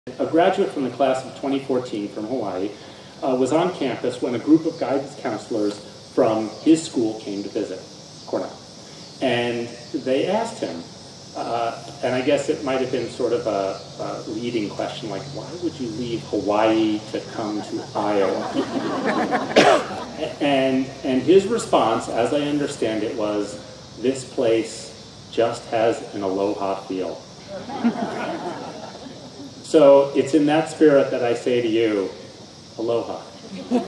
A graduate from the class of 2014 from Hawaii was on campus when a group of guidance counselors from his school came to visit Cornell. And they asked him, and I guess it might have been sort of a leading question, like, why would you leave Hawaii to come to Iowa? and his response, as I understand it, was, this place just has an aloha feel. So it's in that spirit that I say to you, aloha.